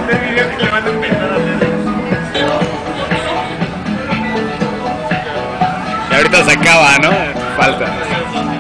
Este video que le van a empezar a hacer. Y ahorita se acaba, ¿no? Falta.